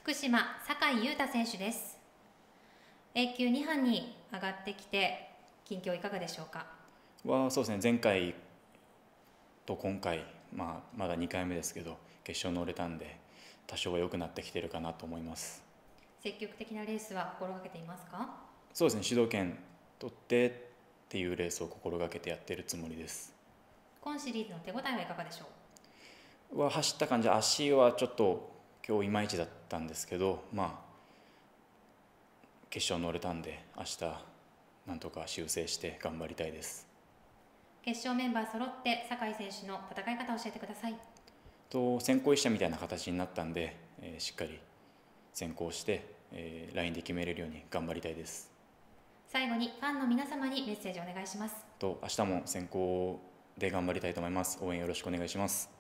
福島酒井優太選手です。A 級2班に上がってきて近況いかがでしょうか。 そうですね、前回と今回、まだ2回目ですけど決勝乗れたんで多少は良くなってきてるかなと思います。 積極的なレースは心がけていますか。 そうですね、主導権取ってっていうレースを心がけてやってるつもりです。 今シリーズの手応えはいかがでしょう。 走った感じ、足はちょっと今日いまいちだったんですけど、決勝乗れたんで明日なんとか修正して頑張りたいです。 決勝メンバー揃って酒井選手の戦い方を教えてください。 先行者みたいな形になったんで、しっかり先行して、ラインで決めれるように頑張りたいです。 最後にファンの皆様にメッセージをお願いします。 明日も先行で頑張りたいと思います。応援よろしくお願いします。